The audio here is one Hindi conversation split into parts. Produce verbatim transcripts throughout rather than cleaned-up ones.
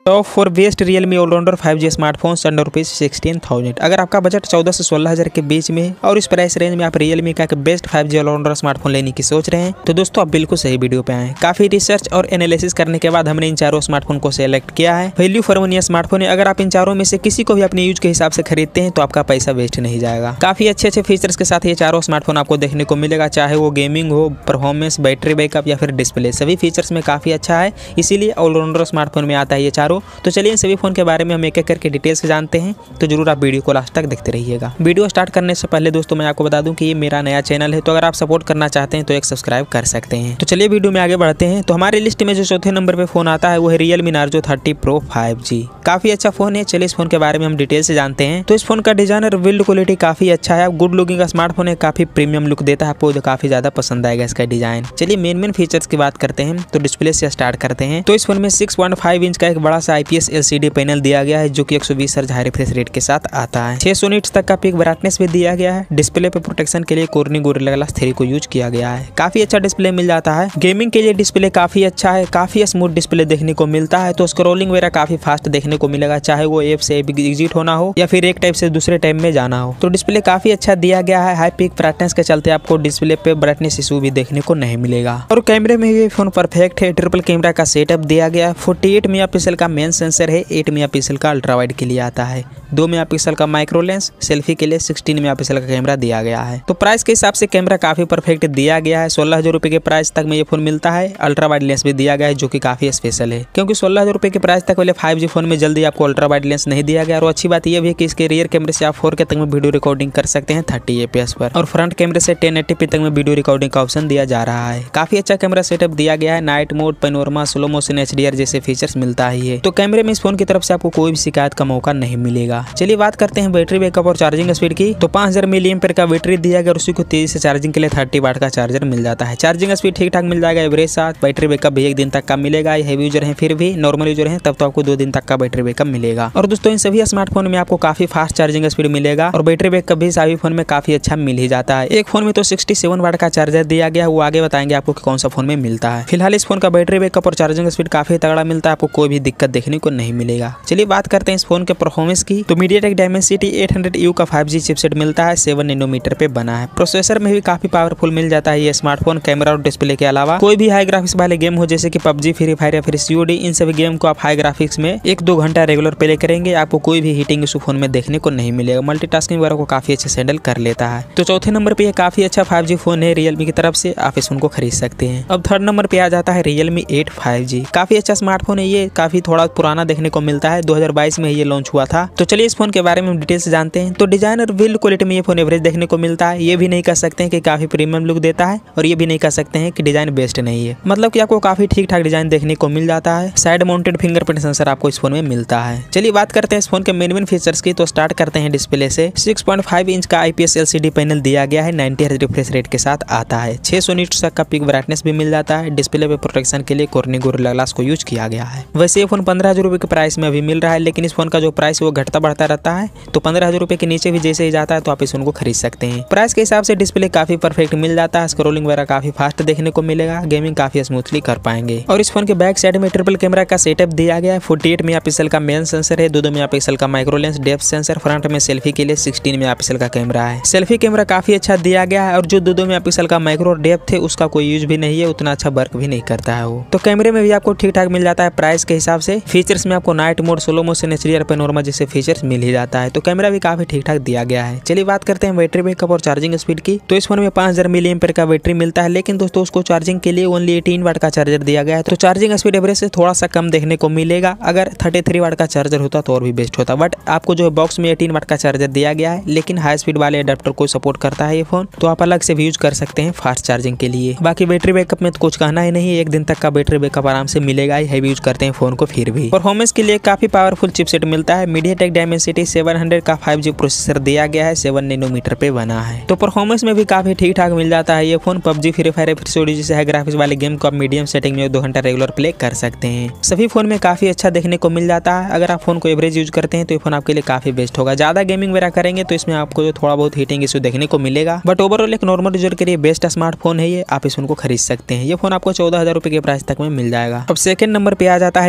Top four best Realme allrounder five G smartphones under rupees sixteen thousand. अगर आपका बजट चौदह से सोलह हज़ार के बीच में है और इस प्राइस रेंज में आप रियलमी का best five G allrounder smartphone लेने की सोच रहे हैं तो दोस्तों आप बिल्कुल सही वीडियो पे आए। काफी रिसर्च और एनालिसिस करने के बाद हमने इन चारों स्मार्टफोन को सिलेक्ट किया है। वैल्यू फॉर मनी स्मार्टफोन है। अगर आप इन चारों में से किसी को भी अपने यूज के हिसाब से खरीदते हैं तो आपका पैसा वेस्ट नहीं जाएगा। काफी अच्छे अच्छे फीचर्स के साथ ये चारों स्मार्टफोन आपको देखने को मिलेगा, चाहे वो गेमिंग हो, परफॉर्मेंस, बैटरी बैकअप या फिर डिस्प्ले, सभी फीचर्स में काफी अच्छा है। इसीलिए ऑलराउंडर स्मार्टफोन में आता है ये चारों। तो चलिए सभी फोन के बारे में हम एक एक करके डिटेल से जानते हैं, तो जरूर आप वीडियो को लास्ट तक देखते रहिएगा। वीडियो स्टार्ट करने से पहले दोस्तों मैं आपको बता दूं कि ये मेरा नया चैनल है, तो अगर आप सपोर्ट करना चाहते हैं तो एक सब्सक्राइब कर सकते हैं। तो चलिए वीडियो में आगे बढ़ते हैं। तो हमारी लिस्ट में जो चौथे नंबर पे फोन आता है वो है Realme Narzo thirty pro five G. काफी अच्छा फोन है। चलिए इस फोन के बारे में हम डिटेल से जानते हैं। तो इस फोन का डिजाइन और बिल्ड क्वालिटी काफी अच्छा है। गुड लुकिंग का स्मार्टफोन है, काफी प्रीमियम लुक देता है आपको, जो काफी ज्यादा पसंद आएगा इसका डिजाइन। चलिए मेन मेन फीचर्स की बात करते हैं। तो डिस्प्ले से स्टार्ट करते हैं। तो इस फोन में सिक्स पॉइंट फाइव इंच का एक बड़ा सा आईपीएस एलसीडी पैनल दिया गया है, जो कि एक सौ बीस हर्ट्ज हाई रिफ्रेश रेट के साथ आता है। छह सौ निट्स तक का पीक ब्राइटनेस भी दिया गया है। डिस्प्ले पे प्रोटेक्शन के लिए कॉर्निंग गोरिल्ला ग्लास थ्री को यूज किया गया है। काफी अच्छा डिस्प्ले मिल जाता है। गेमिंग के लिए डिस्प्ले काफी अच्छा है, काफी स्मूथ डिस्प्ले देखने को मिलता है। तो स्क्रॉलिंग वगैरह काफी फास्ट देखने को मिलेगा, चाहे वो ऐप से एग्जिट होना हो या फिर एक टाइप से दूसरे टाइप में जाना हो। तो डिस्प्ले काफी अच्छा दिया गया है। हाई पीक ब्राइटनेस के चलते आपको डिस्प्ले पे ब्राइटनेस इशू भी देखने को नहीं मिलेगा। और कैमरे में भी फोन परफेक्ट है। ट्रिपल कैमरा का सेटअप दिया गया है। फोर्टी एट मेगापिक्सल का मेन सेंसर है, एट मेगापिक्सल का अल्ट्रा वाइड के लिए आता है, दो मेगापिक्सल का माइक्रो लेंस, सेल्फी के लिए सिक्सटीन मेगापिक्सल का कैमरा दिया गया है। तो प्राइस के हिसाब से कैमरा काफी परफेक्ट दिया गया है। सोलह हजार रुपए के प्राइस तक में ये फोन मिलता है। अल्ट्रा वाइड लेंस भी दिया गया है, जो कि काफी स्पेशल है, क्योंकि सोलह हजार रुपए के प्राइस तक वाले फाइव जी फोन में जल्दी आपको अल्ट्रा वाइड लेंस नहीं दिया गया। और अच्छी बात यह भी है कि इसके रियर कैमरे से आप फोर के तक में वीडियो रिकॉर्डिंग कर सकते हैं थर्टी एपीएस पर, और फ्रंट कैमरे से टेन एटी पी तक में वीडियो रिकॉर्डिंग का ऑप्शन दिया जा रहा है। काफी अच्छा कैमरा सेटअप दिया गया है। Night mode, panorama, slow motion, HDR जैसे फीचर्स मिलता है। तो कैमरे में इस फोन की तरफ से आपको कोई भी शिकायत का मौका नहीं मिलेगा। चलिए बात करते हैं बैटरी बैकअप और चार्जिंग स्पीड की। तो पाँच हजार मिली एम्पीयर का बैटरी दिया गया और उसी को तेजी से चार्जिंग के लिए थर्टी वाट का चार्जर मिल जाता है। चार्जिंग स्पीड ठीक ठाक मिल जाएगा एवरेज साथ। बैटरी बैकअप भी एक दिन तक का मिलेगा। हेवी यूजर है फिर भी, नॉर्मल यूजर है तब तो आपको दो दिन तक का बैटरी बैकअप मिलेगा। और दोस्तों इन सभी स्मार्टफोन में आपको काफी फास्ट चार्जिंग स्पीड मिलेगा और बैटरी बैकअप भी सभी फोन में काफी अच्छा मिल ही जाता है। एक फोन में तो सिक्सटी सेवन वाट का चार्जर दिया गया है, वो आगे बताएंगे आपको कि कौन सा फोन में मिलता है। फिलहाल इस फोन का बैटरी बैकअप और चार्जिंग स्पीड काफी तगड़ा मिलता है, आपको कोई भी दिक्कत देखने को नहीं मिलेगा। चलिए बात करते हैं इस फोन के परफॉर्मेंस की। तो MediaTek Dimensity eight hundred U का फाइव जी चिपसेट मिलता है, सेवन नैनोमीटर पे बना है। प्रोसेसर में भी काफी पावरफुल मिल जाता है ये स्मार्टफोन। कैमरा और डिस्प्ले के अलावा कोई भी हाई ग्राफिक्स वाले गेम हो, जैसे कि पबजी, फ्री फायर या फिर सीओडी, इन सभी गेम को आप हाई ग्राफिक्स में एक दो घंटा रेगुलर प्ले करेंगे, आपको कोई भी हीटिंग इशू फोन में देखने को नहीं मिलेगा। मल्टीटास्किंग वगैरह को काफी अच्छे से हैंडल कर लेता है। तो चौथे नंबर पे ये काफी अच्छा फाइव जी फोन है रियलमी की तरफ से, आप इस फोन को खरीद सकते हैं। अब थर्ड नंबर पे आ जाता है रियलमी एट फाइव जी। काफी अच्छा स्मार्टफोन है ये, काफी थोड़ा पुराना देखने को मिलता है, दो हजार बाईस में ये लॉन्च हुआ था। तो चलिए इस फोन के बारे में हम डिटेल से जानते हैं। तो डिजाइन और बिल्ड क्वालिटी में ये फोन एवरेज देखने को मिलता है। ये भी नहीं कह सकते हैं कि काफी प्रीमियम लुक देता है और ये भी नहीं कह सकते हैं कि डिजाइन बेस्ट नहीं है, मतलब कि आपको काफी ठीक ठाक डिजाइन देखने को मिल जाता है। साइड माउंटेड फिंगरप्रिंट सेंसर आपको इस फोन में मिलता है। चलिए बात करते हैं इस फोन के मेन मेन फीचर्स की। तो स्टार्ट करते हैं डिस्प्ले से। सिक्स पॉइंट फाइव इंच का आईपीएस एलसीडी पैनल दिया गया है, नाइंटी हर्ट्ज रिफ्रेश रेट के साथ आता है। छह सौ निट्स तक का पीक ब्राइटनेस भी मिल जाता है। डिस्प्ले पे प्रोटेक्शन के लिए कॉर्निंग गोरिल्ला ग्लास को यूज किया गया है। वैसे ये फोन पंद्रह हजार रुपए के प्राइस में अभी मिल रहा है, लेकिन इस फोन का जो प्राइस है वो घटता बढ़ता रहता है। तो पंद्रह हजार रुपए के नीचे भी जैसे ही जाता है तो आप इस फोन को खरीद सकते हैं। प्राइस के हिसाब से डिस्प्ले काफी परफेक्ट मिल जाता है। स्क्रोलिंग वगैरह काफी फास्ट देखने को मिलेगा। गेमिंग काफी स्मूथली कर पाएंगे। और इस फोन के बैक साइड में ट्रिपल कैमरा का सेटअप दिया गया है। फोर्टी एट मेगापिक्सल का मेन सेंसर है, दो दो मेगापिक्सल का micro lens, depth sensor. Front में सेल्फी के लिए सिक्सटीन मेगापिक्सल का कैमरा है। सेल्फी कैमरा काफी अच्छा दिया गया है और जो दो दो मेगापिक्सल का माइक्रो डेप्थ है उसका कोई यूज भी नहीं है, उतना अच्छा वर्क भी नहीं करता है वो। तो कैमरे में भी आपको ठीक ठाक मिल जाता है प्राइस के हिसाब से। फीचर्स में आपको night mode, slow motion, HDR, panorama जैसे फीचर्स मिल ही जाता है। तो कैमरा भी काफी ठीक ठाक दिया गया है। चलिए बात करते हैं बैटरी बैकअप और चार्जिंग स्पीड की। तो इस फोन में पाँच हजार मिली एम्पीयर का बैटरी मिलता है, लेकिन दोस्तों उसको चार्जिंग के लिए ओनली एटीन वाट का चार्जर दिया गया है। तो चार्जिंग स्पीड एवरेज से थोड़ा सा कम देखने को मिलेगा। अगर थर्टी थ्री वाट का चार्जर होता तो और भी बेस्ट होता, बट आपको जो बॉक्स में एटीन वाट का चार्जर दिया गया है, लेकिन हाई स्पीड वाले अडेप्टर को सपोर्ट करता है ये फोन, तो आप अलग से भी यूज कर सकते हैं फास्ट चार्जिंग के लिए। बाकी बैटरी बैकअप में तो कुछ कहना ही नहीं, एक दिन तक का बैटरी बैकअप आराम से मिलेगा ही, हैवी यूज करते हैं फोन को फिर भी। परफॉर्मेंस के लिए काफी पावरफुल चिपसेट मिलता है। मीडियाटेक डायमेंसिटी सेवन हंड्रेड का फाइव जी प्रोसेसर दिया गया है, सेवन नैनोमीटर पे बना है। तो परफॉर्मेंस में भी काफी ठीक ठाक मिल जाता है ये फोन। पबजी, फ्री फायर, फिर सीओडी जैसे है ग्राफिक्स वाले गेम को आप मीडियम सेटिंग में दो घंटा रेगुलर प्ले कर सकते हैं। सभी फोन में काफी अच्छा देखने को मिल जाता है। अगर आप फोन को एवरेज यूज करते हैं तो ये फोन आपके लिए काफी बेस्ट होगा। ज्यादा गेमिंग वगैरह करेंगे तो इसमें आपको जो थोड़ा बहुत हीटिंग इशू देखने को मिलेगा, बट ओवरऑल एक नॉर्मल यूजर के लिए बेस्ट स्मार्टफोन है ये, आप इस फोन को खरीद सकते हैं। ये फोन आपको चौदह हजार रुपए के प्राइस तक में मिल जाएगा। अब सेकंड नंबर पे आ जाता है Realme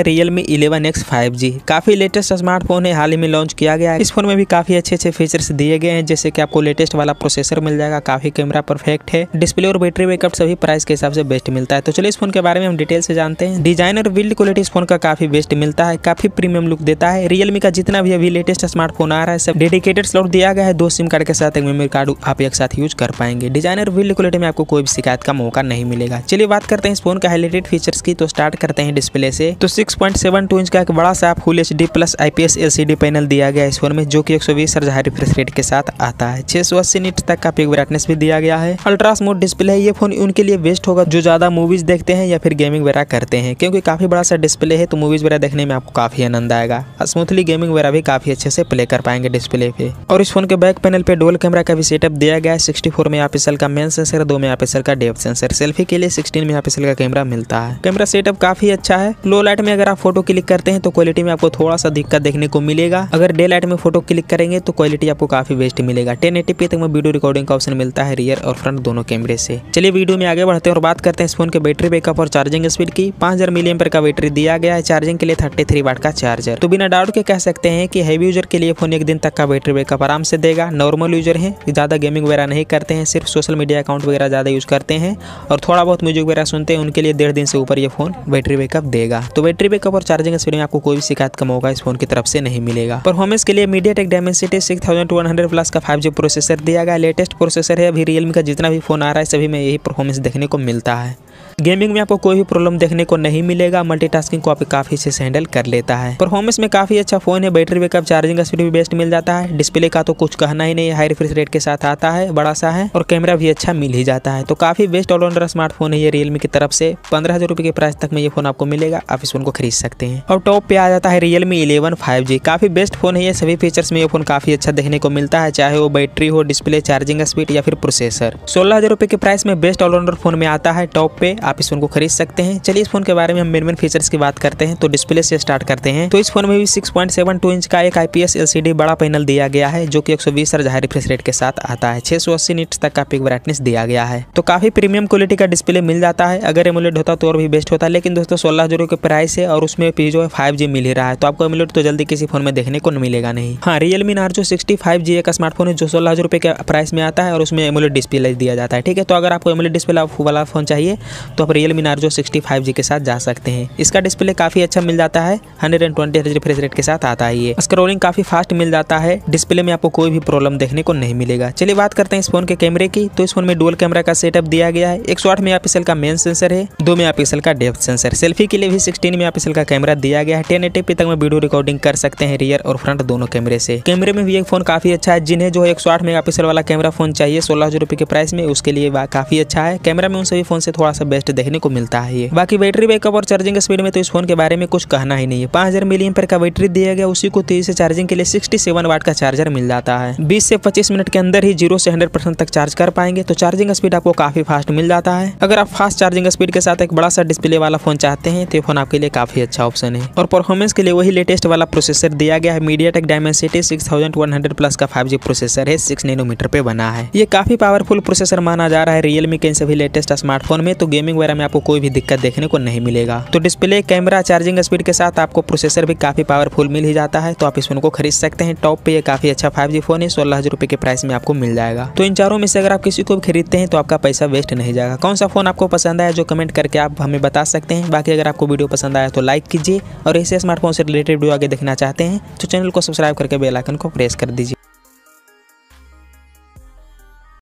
Realme eleven X five G काफी लेटेस्ट स्मार्टफोन है, हाल ही में लॉन्च किया गया है। इस फोन में भी काफी अच्छे अच्छे फीचर्स दिए गए हैं, जैसे कि आपको लेटेस्ट वाला प्रोसेसर मिल जाएगा, काफी कैमरा परफेक्ट है, डिस्प्ले और बैटरी बैकअप सभी प्राइस के हिसाब से बेस्ट मिलता है। तो चलिए इस फोन के बारे में हम डिटेल से जानते हैं। डिजाइन और बिल्ड क्वालिटी इस फोन का काफी बेस्ट मिलता है, काफी प्रीमियम लुक देता है। Realme का जितना भी अभी लेटेस्ट स्मार्टफोन आ रहा है सब डेडिकेटेड स्लॉट दिया गया है, दो सिम कार्ड के साथ एक मेमोरी कार्ड आप एक साथ यूज कर पाएंगे। डिजाइन और बिल्ड क्वालिटी में आपको कोई भी शिकायत का मौका नहीं मिलेगा। चलिए बात करते हैं इस फोन का हाईलाइटेड फीचर्स की। तो स्टार्ट करते हैं डिस्प्ले से। तो six point seven two inch का एक बड़ा सा full H D plus IPS LCD panel दिया गया है इस फोन में, जो कि एक सौ बीस हर्ट्ज हाई रिफ्रेश रेट के साथ आता है। छह सौ अस्सी निट तक का पिक ब्राइटनेस भी दिया गया है। अल्ट्रा स्मूथ डिस्प्ले है, ये फोन उनके लिए बेस्ट होगा जो ज्यादा मूवीज देखते हैं या फिर गेमिंग वगैरह करते हैं, क्योंकि काफी बड़ा सा डिस्प्ले है तो मूवीज वगैरह देखने में आपको काफी आनंद आएगा। स्मूथली गेमिंग वगैरह भी काफी अच्छे से प्ले कर पाएंगे डिस्प्ले पे। और इस फोन के बैक पैनल पे डुअल कैमरा का भी सेटअप दिया गया है। सिक्सटी फोर मेगापिक्सल का मेन सेंसर, दो मेगापिक्सल का डेप्थ सेंसर। सेल्फी के लिए सिक्सटीन मेगापिक्सल का कैमरा मिलता है। कैमरा सेटअप काफी अच्छा है। लो लाइट में अगर आप फोटो क्लिक करते हैं तो क्वालिटी में आपको थोड़ा सा दिक्कत देखने को मिलेगा। अगर डे लाइट में फोटो क्लिक करेंगे तो क्वालिटी आपको काफी बेस्ट मिलेगा। टेन एटी पी तक में वीडियो रिकॉर्डिंग का ऑप्शन मिलता है रियर और फ्रंट दोनों कैमरे से। चलिए वीडियो में आगे बढ़ते हैं और बात करते हैं इस फोन के बैटरी बैकअप और चार्जिंग स्पीड की। पांच हजार मिली एम्पीयर का बैटरी दिया गया है, चार्जिंग के लिए थर्टी थ्री वाट का चार्जर। तो बिना डाउट के कह सकते हैं कि हैवी यूजर के लिए फोन एक दिन तक का बैटरी बैकअप आराम से देगा। नॉर्मल यूजर है, ज्यादा गेमिंग वगैरह नहीं करते हैं, सिर्फ सोशल मीडिया अकाउंट वगैरह ज्यादा यूज करते हैं और थोड़ा बहुत म्यूजिक वगैरह सुनते हैं, उनके लिए डेढ़ दिन से ऊपर ये फोन बैटरी बैकअप देगा। तो बैटरी बैकअप और चार्जिंग स्पीड में आपको कोई भी शिकायत का मौका इस फोन की तरफ से नहीं मिलेगा। परफॉर्मेंस के लिए MediaTek Dimensity six thousand one hundred plus का फाइव जी प्रोसेसर दिया गया। लेटेस्ट प्रोसेसर है, अभी Realme का जितना भी फोन आ रहा है सभी में यही परफॉर्मेंस देखने को मिलता है। गेमिंग में आपको कोई भी प्रॉब्लम देखने को नहीं मिलेगा। मल्टीटास्किंग को आप काफी अच्छे से हैंडल कर लेता है। परफॉर्मेंस में काफी अच्छा फोन है। बैटरी बैकअप, चार्जिंग स्पीड भी बेस्ट मिल जाता है। डिस्प्ले का तो कुछ कहना ही नहीं है, हाई रिफ्रेश रेट के साथ आता है, बड़ा सा है और कैमरा भी अच्छा मिल ही जाता है। तो काफी बेस्ट ऑलराउंडर स्मार्टफोन है ये Realme की तरफ से। पंद्रह हजार रुपए के प्राइस तक में ये फोन आपको मिलेगा, आप इस फोन को खरीद सकते हैं। और टॉप पे आ जाता है Realme इलेवन फाइव जी। काफी बेस्ट फोन है ये, सभी फीचर्स में ये फोन काफी अच्छा देखने को मिलता है, चाहे वो बैटरी हो, डिस्प्ले, चार्जिंग स्पीड या फिर प्रोसेसर। सोलह हजार रुपए के प्राइस में बेस्ट ऑलराउंडर फोन में आता है टॉप पे, आप इस फोन को खरीद सकते हैं। चलिए इस फोन के बारे में हम मेन मेन फीचर्स की बात करते हैं। तो डिस्प्ले से स्टार्ट करते हैं। तो इस फोन में भी six point seven two inch का एक आईपीएस एलसीडी बड़ा पैनल दिया गया है, जो कि एक सौ बीस हर्ट्ज हाई रिफ्रेश रेट के साथ आता है। छह सौ अस्सी निट्स तक का पिक ब्राइटनेस दिया गया है। तो काफी प्रीमियम क्वालिटी का डिस्प्ले मिल जाता है। अगर एमोलेड होता तो और भी बेस्ट होता, लेकिन दोस्तों सोलह हजार के प्राइस है और उसमें भी जो है फाइव जी मिल ही रहा है, तो आपको एमोलेड तो जल्दी किसी फोन में देखने को मिलेगा नहीं। हाँ, Realme Narzo sixty five G का स्मार्टफोन है जो सोलह हजार रुपए के प्राइस में आता है और उसमें एमोलेड डिस्प्ले दिया जाता है। ठीक है, तो अगर आपको एमोलेड डिस्प्ले वाला फोन चाहिए तो आप Realme Narzo sixty five G के साथ जा सकते हैं। इसका डिस्प्ले काफी अच्छा मिल जाता है, hundred twenty hertz refresh rate के साथ आता है। ये स्क्रॉलिंग काफी फास्ट मिल जाता है, डिस्प्ले में आपको कोई भी प्रॉब्लम देखने को नहीं मिलेगा। चलिए बात करते हैं इस फोन के कैमरे की। तो इस फोन में डुअल कैमरा का सेटअप दिया गया है। एक सौ आठ मेगापिक्सल का मेन सेंसर है, दो मेगापिक्सल का डेप्थ सेंसर। सेल्फी के लिए भी सिक्सटीन मेगापिक्सल का कैमरा दिया गया है। टेन एटी पी तक में वीडियो रिकॉर्डिंग कर सकते हैं रियर और फ्रंट दोनों कैमरे से। कैमरे में भी एक फोन काफी अच्छा है, जिन्हें जो एक सौ आठ मेगापिक्सल वाला कैमरा फोन चाहिए सोलह हजार रुपए के प्राइस में, उसके लिए काफी अच्छा है। कैमरा में उन सभी फोन से थोड़ा सा बेस्ट देखने को मिलता है ये। बाकी बैटरी बैकअप और चार्जिंग स्पीड में तो इस फोन के बारे में कुछ कहना ही नहीं है। पांच हजार मिली एम्पीयर का बैटरी दिया गया, उसी को तेजी से चार्जिंग के लिए सिक्सटी सेवन वाट का चार्जर मिल जाता है। बीस से पच्चीस मिनट के अंदर ही जीरो से हंड्रेड परसेंट तक चार्ज कर पाएंगे, तो चार्जिंग स्पीड आपको काफी फास्ट मिल जाता है। अगर आप फास्ट चार्जिंग स्पीड के साथ एक बड़ा सा डिस्प्ले वाला फोन चाहते हैं तो ये फोन आपके लिए काफी अच्छा ऑप्शन है। और परफॉर्मेंस के लिए वही लेटेस्ट वाला प्रोसेसर दिया गया है। MediaTek Dimensity six thousand one hundred plus का फाइव जी प्रोसेसर है, सिक्स नैनोमीटर पे बना है। ये काफी पावरफुल प्रोसेसर माना जा रहा है Realme के इन सभी लेटेस्ट स्मार्टफोन में, तो गेमिंग वगैरह में आपको कोई भी दिक्कत देखने को नहीं मिलेगा। तो डिस्प्ले, कैमरा, चार्जिंग स्पीड के साथ आपको प्रोसेसर भी काफी पावरफुल मिल ही जाता है, तो आप इस फोन को खरीद सकते हैं। टॉप पे ये काफी अच्छा फाइव जी फोन है, सोलह हजार रुपए के प्राइस में आपको मिल जाएगा। तो इन चारों में से अगर आप किसी को भी खरीदते हैं तो आपका पैसा वेस्ट नहीं जाएगा। कौन सा फोन आपको पसंद आया जो कमेंट करके आप हमें बता सकते हैं। बाकी अगर आपको वीडियो पसंद आया तो लाइक कीजिए और ऐसे स्मार्टफोन से रिलेटेड वीडियो आगे देखना चाहते हैं तो चैनल को सब्सक्राइब करके बेल आइकन को प्रेस कर दीजिए।